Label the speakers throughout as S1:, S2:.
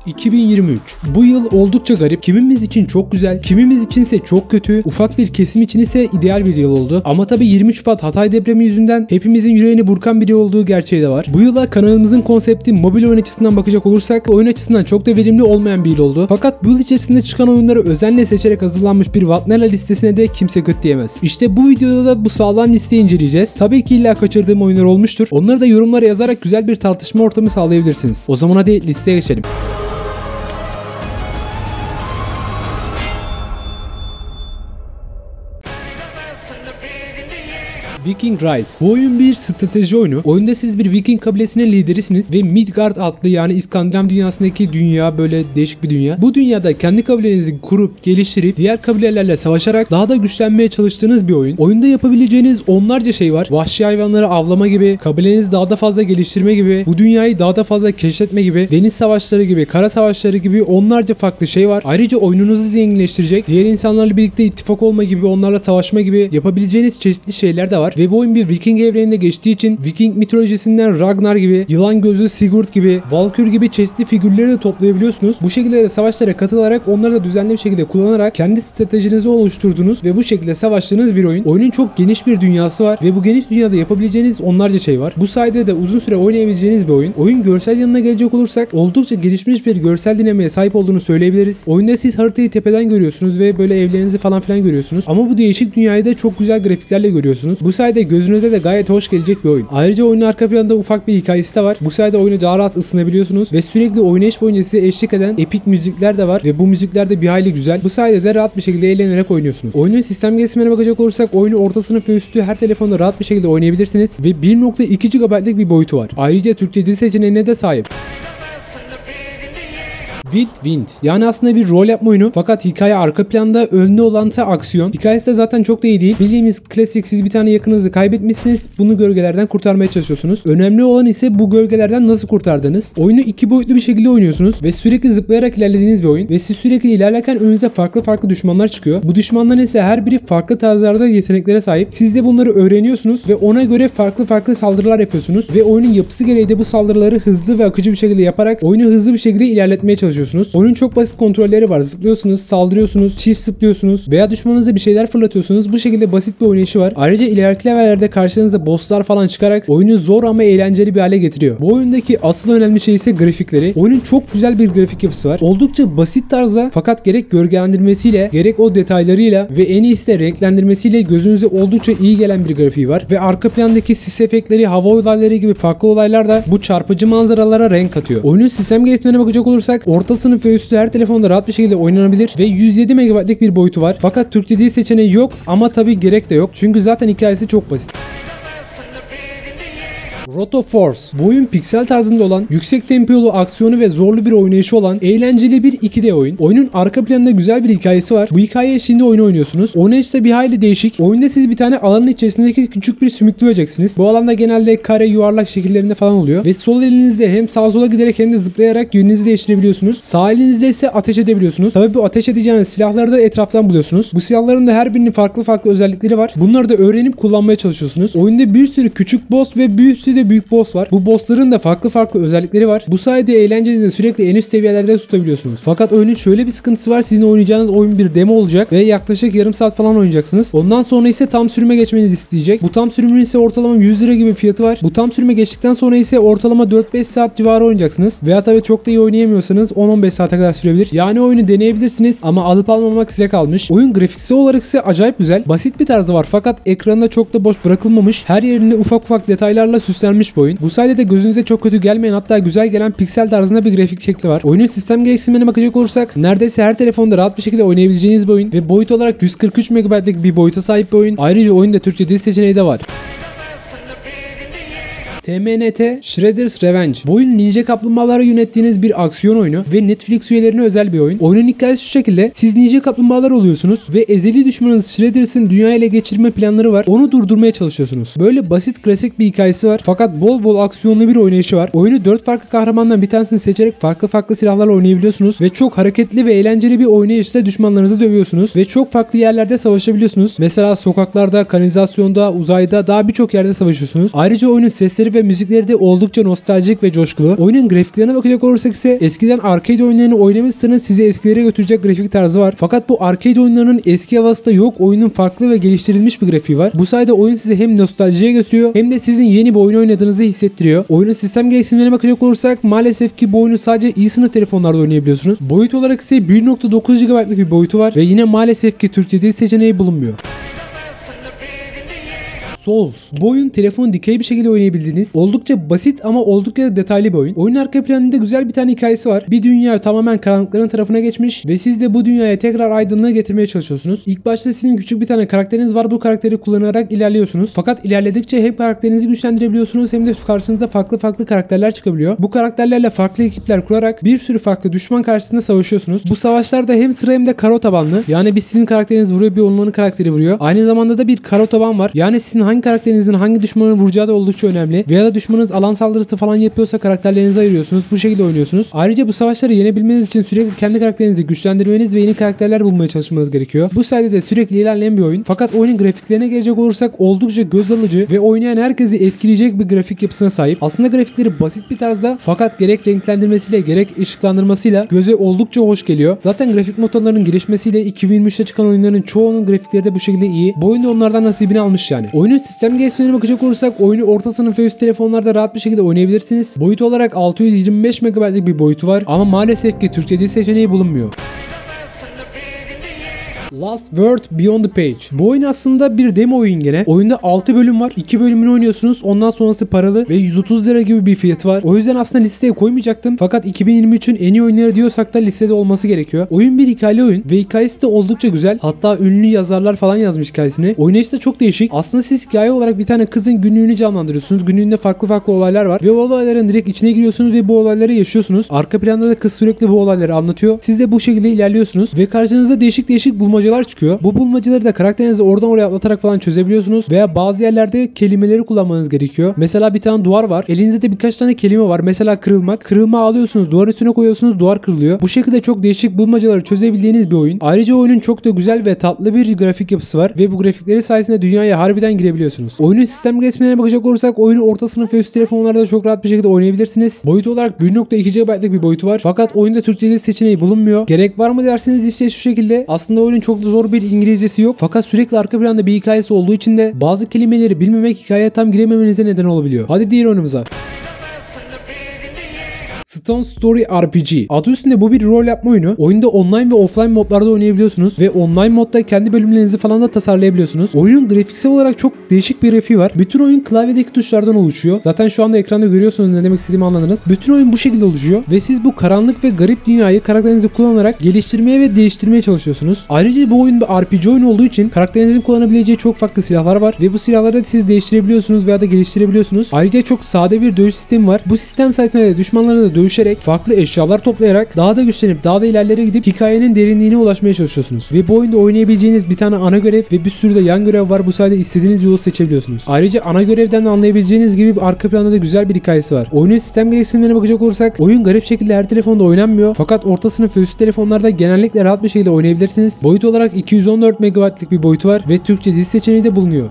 S1: 2023. Bu yıl oldukça garip. Kimimiz için çok güzel, kimimiz içinse çok kötü, ufak bir kesim için ise ideal bir yıl oldu. Ama tabi 23 Şubat Hatay depremi yüzünden hepimizin yüreğini burkan biri olduğu gerçeği de var. Bu yıla kanalımızın konsepti mobil oyun açısından bakacak olursak oyun açısından çok da verimli olmayan bir yıl oldu. Fakat bu yıl içerisinde çıkan oyunları özenle seçerek hazırlanmış bir Vatnala listesine de kimse kötü diyemez. İşte bu videoda da bu sağlam listeyi inceleyeceğiz. Tabii ki illa kaçırdığım oyunlar olmuştur. Onları da yorumlara yazarak güzel bir tartışma ortamı sağlayabilirsiniz. O zaman hadi listeye geçelim. Viking Rise. Bu oyun bir strateji oyunu. Oyunda siz bir Viking kabilesinin liderisiniz ve Midgard adlı, yani İskandinav dünyasındaki dünya, böyle değişik bir dünya. Bu dünyada kendi kabilenizi kurup geliştirip diğer kabilelerle savaşarak daha da güçlenmeye çalıştığınız bir oyun. Oyunda yapabileceğiniz onlarca şey var. Vahşi hayvanları avlama gibi, kabilenizi daha da fazla geliştirme gibi, bu dünyayı daha da fazla keşfetme gibi, deniz savaşları gibi, kara savaşları gibi onlarca farklı şey var. Ayrıca oyununuzu zenginleştirecek, diğer insanlarla birlikte ittifak olma gibi, onlarla savaşma gibi yapabileceğiniz çeşitli şeyler de var. Ve bu oyun bir Viking evreninde geçtiği için Viking mitolojisinden Ragnar gibi, yılan gözlü Sigurd gibi, Valkyr gibi çeşitli figürleri de toplayabiliyorsunuz. Bu şekilde de savaşlara katılarak onları da düzenli bir şekilde kullanarak kendi stratejinizi oluşturduğunuz ve bu şekilde savaştığınız bir oyun. Oyunun çok geniş bir dünyası var ve bu geniş dünyada yapabileceğiniz onlarca şey var. Bu sayede de uzun süre oynayabileceğiniz bir oyun. Oyun görsel yanına gelecek olursak oldukça gelişmiş bir görsel dinamiğe sahip olduğunu söyleyebiliriz. Oyunda siz haritayı tepeden görüyorsunuz ve böyle evlerinizi falan filan görüyorsunuz. Ama bu değişik dünyayı da çok güzel grafiklerle görüyorsunuz. Bu sayede gözünüze de gayet hoş gelecek bir oyun. Ayrıca oyunun arka planında ufak bir hikayesi de var. Bu sayede oyunu daha rahat ısınabiliyorsunuz ve sürekli oynayış boyunca size eşlik eden epik müzikler de var ve bu müzikler de bir hayli güzel. Bu sayede de rahat bir şekilde eğlenerek oynuyorsunuz. Oyunun sistem gelişimine bakacak olursak oyunu orta sınıf ve üstü her telefonda rahat bir şekilde oynayabilirsiniz ve 1.2 GB'lık bir boyutu var. Ayrıca Türkçe dil seçeneğine de sahip. Wild Wind, yani aslında bir rol yapma oyunu fakat hikaye arka planda, önlü olan da aksiyon. Hikayesi de zaten çok da iyi değil. Bildiğimiz klasik, siz bir tane yakınınızı kaybetmişsiniz. Bunu gölgelerden kurtarmaya çalışıyorsunuz. Önemli olan ise bu gölgelerden nasıl kurtardınız. Oyunu iki boyutlu bir şekilde oynuyorsunuz ve sürekli zıplayarak ilerlediğiniz bir oyun ve siz sürekli ilerlerken önünüze farklı düşmanlar çıkıyor. Bu düşmanların ise her biri farklı tarzlarda yeteneklere sahip. Siz de bunları öğreniyorsunuz ve ona göre farklı saldırılar yapıyorsunuz ve oyunun yapısı gereği de bu saldırıları hızlı ve akıcı bir şekilde yaparak oyunu hızlı bir şekilde ilerletmeye çalışıyorsunuz. Oyunun çok basit kontrolleri var. Zıplıyorsunuz, saldırıyorsunuz, çift zıplıyorsunuz veya düşmanınıza bir şeyler fırlatıyorsunuz. Bu şekilde basit bir oynayışı var. Ayrıca ileriki levellerde karşınıza bosslar falan çıkarak oyunu zor ama eğlenceli bir hale getiriyor. Bu oyundaki asıl önemli şey ise grafikleri. Oyunun çok güzel bir grafik yapısı var. Oldukça basit tarzda fakat gerek gölgelendirmesiyle, gerek o detaylarıyla ve en iyisi de renklendirmesiyle gözünüze oldukça iyi gelen bir grafiği var. Ve arka plandaki sis efektleri, hava olayları gibi farklı olaylar da bu çarpıcı manzaralara renk katıyor. Oyunun sistem geliştirmene bakacak olursak orta sınıf ve üstü her telefonda rahat bir şekilde oynanabilir ve 107 MB'lik bir boyutu var. Fakat Türkçe dil seçeneği yok ama tabi gerek de yok. Çünkü zaten hikayesi çok basit. Roto Force. Bu oyun piksel tarzında olan, yüksek tempolu, aksiyonu ve zorlu bir oynayışı olan eğlenceli bir 2D oyun. Oyunun arka planında güzel bir hikayesi var. Bu hikaye eşliğinde oyunu oynuyorsunuz. Oynayış da bir hayli değişik. Oyunda siz bir tane alanın içerisindeki küçük bir sümüklü böceksiniz. Bu alanda genelde kare, yuvarlak şekillerinde falan oluyor. Ve sol elinizde hem sağa sola giderek hem de zıplayarak yönünüzü değiştirebiliyorsunuz. Sağ elinizde ise ateş edebiliyorsunuz. Tabii bu ateş edeceğiniz silahları da etraftan buluyorsunuz. Bu silahların da her birinin farklı özellikleri var. Bunları da öğrenip kullanmaya çalışıyorsunuz. Oyunda bir sürü küçük boss ve bir sürü de büyük boss var. Bu bossların da farklı özellikleri var. Bu sayede eğlencenizi sürekli en üst seviyelerde tutabiliyorsunuz. Fakat oyunun şöyle bir sıkıntısı var. Sizin oynayacağınız oyun bir demo olacak ve yaklaşık yarım saat falan oynayacaksınız. Ondan sonra ise tam sürüme geçmenizi isteyecek. Bu tam sürümün ise ortalama 100 lira gibi fiyatı var. Bu tam sürüme geçtikten sonra ise ortalama 4-5 saat civarı oynayacaksınız. Veya tabii çok da iyi oynayamıyorsanız 10-15 saate kadar sürebilir. Yani oyunu deneyebilirsiniz ama alıp almamak size kalmış. Oyun grafiksel olarak ise acayip güzel. Basit bir tarzı var fakat ekranında çok da boş bırakılmamış. Her yerinde ufak detaylarla süslenmiş bir oyun. Bu sayede de gözünüze çok kötü gelmeyen, hatta güzel gelen piksel tarzında bir grafik şekli var. Oyunun sistem gereksinimlerine bakacak olursak neredeyse her telefonda rahat bir şekilde oynayabileceğiniz bir oyun ve boyut olarak 143 MB'lik bir boyuta sahip bir oyun. Ayrıca oyunda Türkçe dil seçeneği de var. TMNT Shredder's Revenge. Bu oyun ninja kaplumbağaları yönettiğiniz bir aksiyon oyunu ve Netflix üyelerine özel bir oyun. Oyunun hikayesi şu şekilde: siz ninja kaplumbağalar oluyorsunuz ve ezeli düşmanınız Shredder's'ın dünyayı ele geçirme planları var. Onu durdurmaya çalışıyorsunuz. Böyle basit klasik bir hikayesi var fakat bol aksiyonlu bir oynayışı var. Oyunu 4 farklı kahramandan bir tanesini seçerek farklı silahlarla oynayabiliyorsunuz ve çok hareketli ve eğlenceli bir oynayışla düşmanlarınızı dövüyorsunuz ve çok farklı yerlerde savaşabiliyorsunuz. Mesela sokaklarda, kanalizasyonda, uzayda, daha birçok yerde savaşıyorsunuz. Ayrıca oyunun sesleri ve müzikleri de oldukça nostaljik ve coşkulu. Oyunun grafiklerine bakacak olursak ise eskiden arcade oyunlarını oynamışsınız, sizi eskilere götürecek grafik tarzı var. Fakat bu arcade oyunlarının eski havası da yok. Oyunun farklı ve geliştirilmiş bir grafiği var. Bu sayede oyun sizi hem nostaljiye götürüyor hem de sizin yeni bir oyun oynadığınızı hissettiriyor. Oyunun sistem gereksinimlerine bakacak olursak maalesef ki bu oyunu sadece iyi sınıf telefonlarda oynayabiliyorsunuz. Boyut olarak ise 1.9 GB'lık bir boyutu var ve yine maalesef ki Türkçe dil seçeneği bulunmuyor. Souls. Bu oyun telefonu dikey bir şekilde oynayabildiğiniz oldukça basit ama oldukça detaylı bir oyun. Oyunun arka planında güzel bir tane hikayesi var. Bir dünya tamamen karanlıkların tarafına geçmiş ve siz de bu dünyaya tekrar aydınlığı getirmeye çalışıyorsunuz. İlk başta sizin küçük bir tane karakteriniz var. Bu karakteri kullanarak ilerliyorsunuz. Fakat ilerledikçe hem karakterinizi güçlendirebiliyorsunuz hem de karşınıza farklı karakterler çıkabiliyor. Bu karakterlerle farklı ekipler kurarak bir sürü farklı düşman karşısında savaşıyorsunuz. Bu savaşlarda hem sıra hem de karo tabanlı. Yani bir sizin karakteriniz vuruyor, bir onların karakteri vuruyor. Aynı zamanda da bir karo taban var. Yani sizin hangi karakterinizin hangi düşmanı vuracağı da oldukça önemli. Veya da düşmanınız alan saldırısı falan yapıyorsa karakterlerinizi ayırıyorsunuz. Bu şekilde oynuyorsunuz. Ayrıca bu savaşları yenebilmeniz için sürekli kendi karakterinizi güçlendirmeniz ve yeni karakterler bulmaya çalışmanız gerekiyor. Bu sayede de sürekli ilerleyen bir oyun. Fakat oyunun grafiklerine gelecek olursak oldukça göz alıcı ve oynayan herkesi etkileyecek bir grafik yapısına sahip. Aslında grafikleri basit bir tarzda fakat gerek renklendirmesiyle gerek ışıklandırmasıyla göze oldukça hoş geliyor. Zaten grafik motorlarının gelişmesiyle 2023'te çıkan oyunların çoğunun grafikleri de bu şekilde iyi. Bu oyun da onlardan nasibini almış yani. Oyunun sistem geliştirmelerine bakacak olursak oyunu orta sınıf ve üst telefonlarda rahat bir şekilde oynayabilirsiniz. Boyut olarak 625 MB'lik bir boyutu var ama maalesef ki Türkçe dil seçeneği bulunmuyor. Last Word Beyond the Page. Bu oyun aslında bir demo oyun gene. Oyunda 6 bölüm var. 2 bölümünü oynuyorsunuz. Ondan sonrası paralı ve 130 lira gibi bir fiyatı var. O yüzden aslında listeye koymayacaktım. Fakat 2023'ün en iyi oyunları diyorsak da listede olması gerekiyor. Oyun bir hikayeli oyun ve hikayesi de oldukça güzel. Hatta ünlü yazarlar falan yazmış hikayesini. Oynayışı da çok değişik. Aslında siz hikaye olarak bir tane kızın günlüğünü canlandırıyorsunuz. Günlüğünde farklı olaylar var ve o olayların direkt içine giriyorsunuz ve bu olayları yaşıyorsunuz. Arka planda da kız sürekli bu olayları anlatıyor. Siz de bu şekilde ilerliyorsunuz ve karşınıza değişik bulmacalar çıkıyor. Bu bulmacaları da karakterinizi oradan oraya atlatarak falan çözebiliyorsunuz veya bazı yerlerde kelimeleri kullanmanız gerekiyor. Mesela bir tane duvar var. Elinizde de birkaç tane kelime var. Mesela kırılmak. Kırılma alıyorsunuz. Duvarın üstüne koyuyorsunuz. Duvar kırılıyor. Bu şekilde çok değişik bulmacaları çözebildiğiniz bir oyun. Ayrıca oyunun çok da güzel ve tatlı bir grafik yapısı var ve bu grafikleri sayesinde dünyaya harbiden girebiliyorsunuz. Oyunun sistem resmine bakacak olursak oyunu orta sınıf ve üst telefonlarda çok rahat bir şekilde oynayabilirsiniz. Boyut olarak 1.2 GB'lık bir boyutu var. Fakat oyunda Türkçe dil seçeneği bulunmuyor. Gerek var mı derseniz işte şu şekilde. Aslında oyunun çok da zor bir İngilizcesi yok. Fakat sürekli arka planda bir hikayesi olduğu için de bazı kelimeleri bilmemek hikayeye tam girememenize neden olabiliyor. Hadi diğer oyunumuza. Stone Story RPG. Adı üstünde bu bir rol yapma oyunu. Oyunda online ve offline modlarda oynayabiliyorsunuz ve online modda kendi bölümlerinizi falan da tasarlayabiliyorsunuz. Oyunun grafiksel olarak çok değişik bir grafiği var. Bütün oyun klavyedeki tuşlardan oluşuyor. Zaten şu anda ekranda görüyorsunuz, ne demek istediğimi anladınız. Bütün oyun bu şekilde oluşuyor ve siz bu karanlık ve garip dünyayı karakterinizi kullanarak geliştirmeye ve değiştirmeye çalışıyorsunuz. Ayrıca bu oyun bir RPG oyunu olduğu için karakterinizin kullanabileceği çok farklı silahlar var ve bu silahları da siz değiştirebiliyorsunuz veya da geliştirebiliyorsunuz. Ayrıca çok sade bir dövüş sistemi var. Bu sistem sayesinde de düşmanlarla da dövüşerek, farklı eşyalar toplayarak daha da güçlenip daha da ilerlere gidip hikayenin derinliğine ulaşmaya çalışıyorsunuz. Ve bu oyunda oynayabileceğiniz bir tane ana görev ve bir sürü de yan görev var. Bu sayede istediğiniz yolu seçebiliyorsunuz. Ayrıca ana görevden de anlayabileceğiniz gibi arka planda da güzel bir hikayesi var. Oyunun sistem gereksinimlerine bakacak olursak oyun garip şekilde her telefonda oynanmıyor. Fakat orta sınıf ve üst telefonlarda genellikle rahat bir şekilde oynayabilirsiniz. Boyut olarak 214 MB'lık bir boyutu var ve Türkçe dil seçeneği de bulunuyor.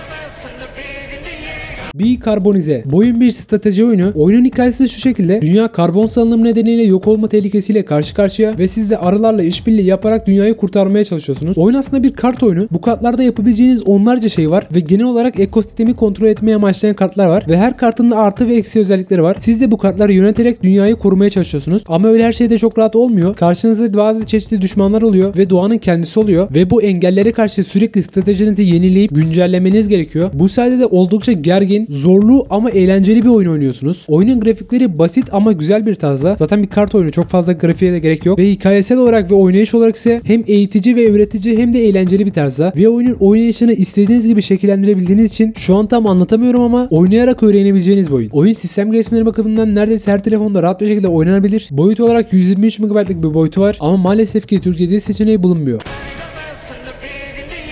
S1: Bikarbonize. Bu oyun bir strateji oyunu. Oyunun hikayesi de şu şekilde. Dünya karbon salınımı nedeniyle yok olma tehlikesiyle karşı karşıya ve siz de arılarla işbirliği yaparak dünyayı kurtarmaya çalışıyorsunuz. Oyun aslında bir kart oyunu. Bu kartlarda yapabileceğiniz onlarca şey var ve genel olarak ekosistemi kontrol etmeye amaçlayan kartlar var ve her kartın da artı ve eksi özellikleri var. Siz de bu kartları yöneterek dünyayı korumaya çalışıyorsunuz. Ama öyle her şey de çok rahat olmuyor. Karşınızda bazı çeşitli düşmanlar oluyor ve doğanın kendisi oluyor ve bu engellere karşı sürekli stratejinizi yenileyip güncellemeniz gerekiyor. Bu sayede de oldukça gergin, zorlu ama eğlenceli bir oyun oynuyorsunuz. Oyunun grafikleri basit ama güzel bir tarzda. Zaten bir kart oyunu, çok fazla grafiğe de gerek yok. Ve hikayesel olarak ve oynayış olarak ise hem eğitici ve öğretici hem de eğlenceli bir tarzda. Ve oyunun oynayışını istediğiniz gibi şekillendirebildiğiniz için şu an tam anlatamıyorum ama oynayarak öğrenebileceğiniz bir oyun. Oyun sistem gelişmeleri bakımından neredeyse her telefonda rahat bir şekilde oynanabilir. Boyut olarak 123 MB'lık bir boyutu var ama maalesef ki Türkçe dil seçeneği bulunmuyor.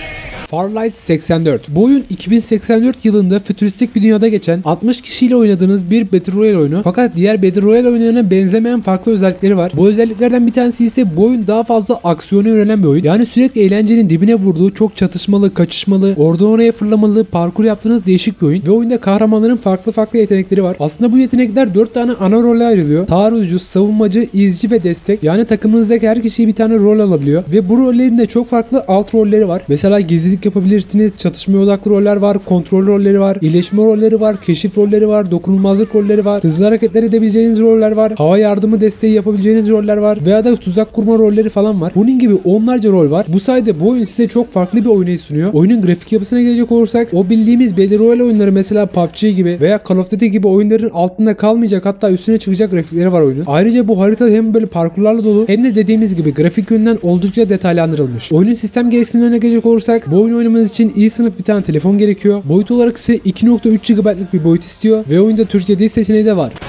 S1: Farlight 84. Bu oyun 2084 yılında fütüristik bir dünyada geçen 60 kişiyle oynadığınız bir Battle Royale oyunu. Fakat diğer Battle Royale oyunlarına benzemeyen farklı özellikleri var. Bu özelliklerden bir tanesi ise bu oyun daha fazla aksiyona yönelen bir oyun. Yani sürekli eğlencenin dibine vurduğu, çok çatışmalı, kaçışmalı, oradan oraya fırlamalı, parkur yaptığınız değişik bir oyun. Ve oyunda kahramanların farklı yetenekleri var. Aslında bu yetenekler 4 tane ana role ayrılıyor. Taarruzcu, savunmacı, izci ve destek. Yani takımınızdaki her kişi bir tane rol alabiliyor. Ve bu rollerin de çok farklı alt rolleri var. Mesela gizlilik yapabilirsiniz, çatışmaya odaklı roller var, kontrol rolleri var, iyileşme rolleri var, keşif rolleri var, dokunulmazlık rolleri var, hızlı hareketler edebileceğiniz roller var, hava yardımı desteği yapabileceğiniz roller var veya da tuzak kurma rolleri falan var. Bunun gibi onlarca rol var. Bu sayede bu oyun size çok farklı bir oynayış sunuyor. Oyunun grafik yapısına gelecek olursak o bildiğimiz Battle Royale oyunları mesela PUBG gibi veya Call of Duty gibi oyunların altında kalmayacak, hatta üstüne çıkacak grafikleri var oyunun. Ayrıca bu harita hem böyle parkurlarla dolu hem de dediğimiz gibi grafik yönden oldukça detaylandırılmış. Oyunun sistem gereksinimlerine gelecek olursak bu oyunu oynamanız için iyi sınıf bir tane telefon gerekiyor. Boyut olarak ise 2.3 GB'lık bir boyut istiyor ve oyunda Türkçe dil seçeneği de var.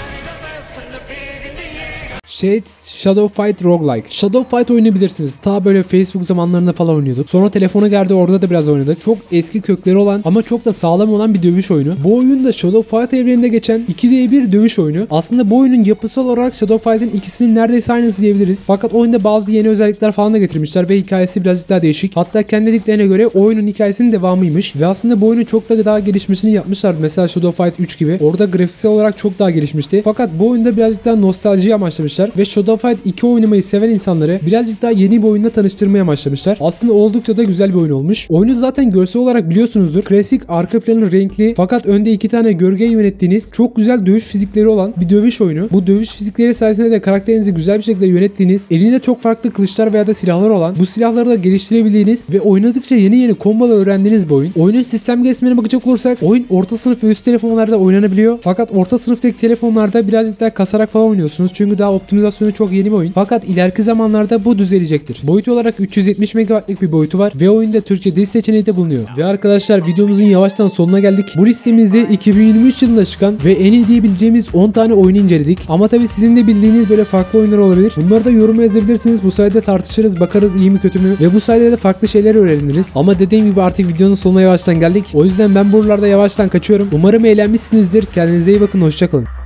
S1: Shades Shadow Fight Roguelike. Shadow Fight oynayabilirsiniz. Ta böyle Facebook zamanlarında falan oynuyorduk. Sonra telefona geldi, orada da biraz oynadık. Çok eski kökleri olan ama çok da sağlam olan bir dövüş oyunu. Bu oyun da Shadow Fight evreninde geçen 2v1 dövüş oyunu. Aslında bu oyunun yapısal olarak Shadow Fight'in ikisinin neredeyse aynısı diyebiliriz. Fakat oyunda bazı yeni özellikler falan da getirmişler ve hikayesi birazcık daha değişik. Hatta kendi dediklerine göre oyunun hikayesinin devamıymış. Ve aslında bu oyunun çok da daha gelişmesini yapmışlar. Mesela Shadow Fight 3 gibi. Orada grafiksel olarak çok daha gelişmişti. Fakat bu oyunda birazcık daha nostalji amaçlamışlar ve Shadow Fight 2 oynamayı seven insanları birazcık daha yeni bir oyunda tanıştırmaya başlamışlar. Aslında oldukça da güzel bir oyun olmuş. Oyunu zaten görsel olarak biliyorsunuzdur. Klasik arka planı renkli fakat önde 2 tane gölgeyi yönettiğiniz çok güzel dövüş fizikleri olan bir dövüş oyunu. Bu dövüş fizikleri sayesinde de karakterinizi güzel bir şekilde yönettiğiniz, elinde çok farklı kılıçlar veya da silahlar olan, bu silahları da geliştirebildiğiniz ve oynadıkça yeni kombolar öğrendiğiniz bir oyun. Oyunun sistem gelişimine bakacak olursak oyun orta sınıf ve üst telefonlarda oynanabiliyor. Fakat orta sınıftaki telefonlarda birazcık daha kasarak falan oynuyorsunuz. Çünkü daha optimizasyonu çok yeni bir oyun. Fakat ileriki zamanlarda bu düzelecektir. Boyut olarak 370 MB'lık bir boyutu var ve oyunda Türkçe dil seçeneği de bulunuyor. Ve arkadaşlar videomuzun yavaştan sonuna geldik. Bu listemizde 2023 yılında çıkan ve en iyi diyebileceğimiz 10 tane oyunu inceledik. Ama tabii sizin de bildiğiniz böyle farklı oyunlar olabilir. Bunları da yoruma yazabilirsiniz. Bu sayede tartışırız, bakarız iyi mi kötü mü ve bu sayede de farklı şeyler öğreniriz. Ama dediğim gibi artık videonun sonuna yavaştan geldik. O yüzden ben buralarda yavaştan kaçıyorum. Umarım eğlenmişsinizdir. Kendinize iyi bakın. Hoşçakalın.